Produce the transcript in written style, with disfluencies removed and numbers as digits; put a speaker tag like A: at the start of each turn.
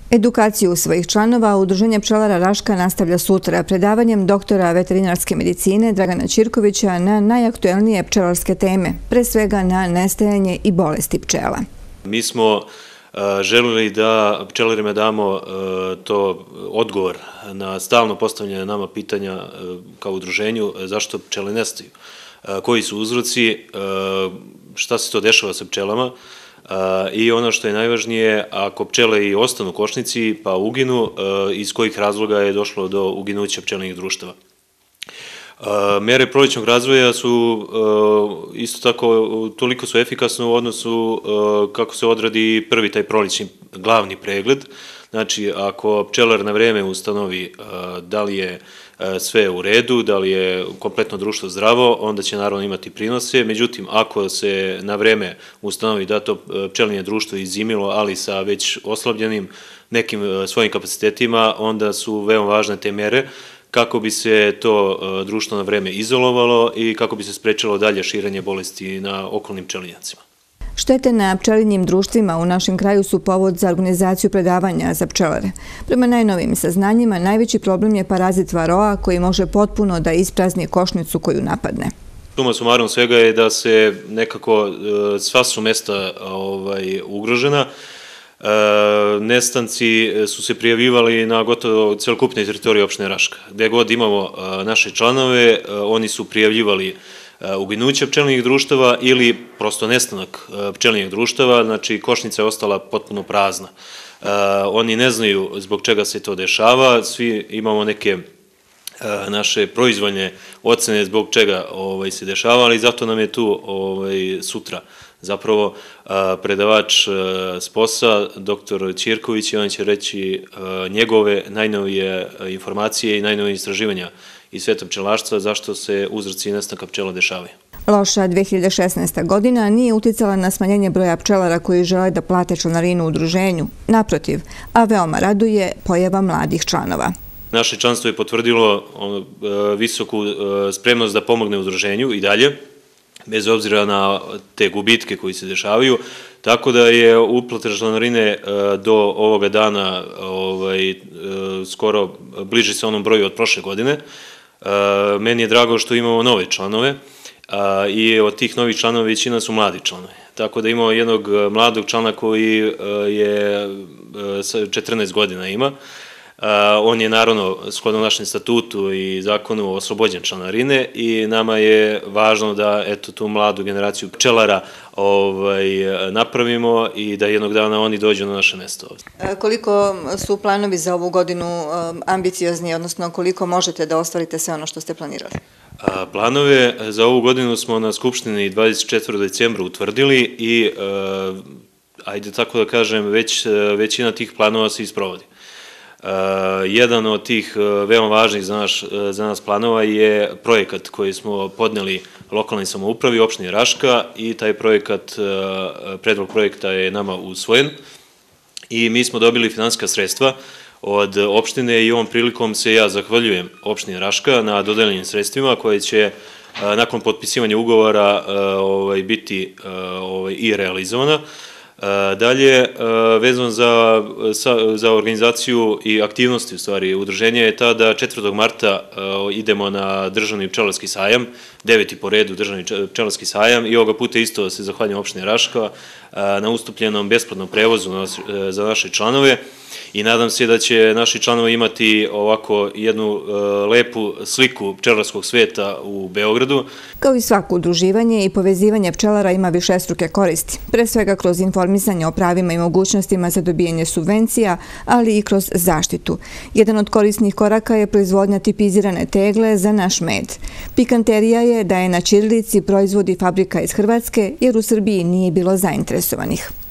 A: Edukaciju svojih članova Udruženje pčelara Raška nastavlja sutra predavanjem doktora veterinarske medicine Dragana Ćirkovića na najaktuelnije pčelarske teme, pre svega na nestajanje i bolesti pčela.
B: Mi smo želeli da pčelarima damo to odgovor na stalno postavljanje nama pitanja kao udruženju zašto pčele nestaju, koji su uzroci, šta se to dešava sa pčelama. I ono što je najvažnije, ako pčele i ostanu u košnici pa uginu, iz kojih razloga je došlo do uginuća pčelnih društava. Mere prolećnog razvoja su isto tako toliko su efikasne u odnosu kako se odradi prvi taj prolećni glavni pregled. Znači, ako pčelar na vreme ustanovi da li je sve u redu, da li je kompletno društvo zdravo, onda će naravno imati prinose. Međutim, ako se na vreme ustanovi da to pčelinje društvo izimilo, ali sa već oslabljenim nekim svojim kapacitetima, onda su veoma važne te mere kako bi se to društvo na vreme izolovalo i kako bi se sprečilo dalje širenje bolesti na okolnim pčelinjacima.
A: Štete na pčelinjim društvima u našem kraju su povod za organizaciju predavanja za pčelare. Prema najnovijim saznanjima, najveći problem je parazit varoa koji može potpuno da isprazni košnicu koju napadne.
B: Suma sumarum svega je da se nekako sva su mesta ugrožena. Nestanci su se prijavljivali na gotovo celokupnoj teritoriji opštine Raška. Gde god imamo naše članove, oni su prijavljivali uginuće pčelinjih društava ili prosto nestanak pčelinjih društava, znači košnica je ostala potpuno prazna. Oni ne znaju zbog čega se to dešava, svi imamo neke naše proizvoljne ocene zbog čega se dešava, ali zato nam je tu sutra zapravo predavač SPOS-a, doktor Ćirković, i on će reći njegove najnovije informacije i najnovije istraživanja iz sveta pčelarstva, zašto se uzroci nestanka pčela dešavaju.
A: Loša 2016. godina nije uticala na smanjenje broja pčelara koji žele da plate članarinu u udruženju. Naprotiv, a veoma raduje pojava mladih članova.
B: Naše članstvo je potvrdilo visoku spremnost da pomogne udruženju i dalje, bez obzira na te gubitke koji se dešavaju, tako da je uplata članarine do ovoga dana skoro bliži se onom broju od prošle godine. Meni je drago što imamo nove članove i od tih novih članova većina su mladi članovi. Tako da imamo jednog mladog člana koji je 14 godina ima. On je naravno shodno našem statutu i zakonu oslobođen članarine i nama je važno da tu mladu generaciju pčelara napravimo i da jednog dana oni dođu na naše mesto.
A: Koliko su planovi za ovu godinu ambiciozni, odnosno koliko možete da ostvarite sve ono što ste planirali?
B: Planove za ovu godinu smo na Skupštini 24. decembra utvrdili i, ajde tako da kažem, većina tih planova se isprovodi. Jedan od tih veoma važnih za nas planova je projekat koji smo podneli lokalnoj samoupravi opštine Raška i taj projekat, predlog projekta je nama usvojen i mi smo dobili finansijska sredstva od opštine i ovom prilikom se ja zahvaljujem opštini Raška na dodeljenim sredstvima koje će nakon potpisivanja ugovora biti i realizovana. Dalje, vezano za organizaciju i aktivnosti u stvari udruženja je ta da 4. marta idemo na državni pčelarski sajam, 9. po redu državni pčelarski sajam i ovoga puta isto se zahvaljujem opštini Raška na ustupljenom besplatnom prevozu za naše članove i nadam se da će naši članovi imati ovako jednu lepu sliku pčelarskog sveta u Beogradu.
A: Kao i svako udruživanje i povezivanje pčelara ima višestruke koristi, pre svega kroz informisanje o pravima i mogućnostima za dobijanje subvencija, ali i kroz zaštitu. Jedan od korisnih koraka je proizvodnja tipizirane tegle za naš med. Pikanterija je da je na ćirilici proizvodi fabrika iz Hrvatske, jer u Srbiji nije bilo zainteresovanih.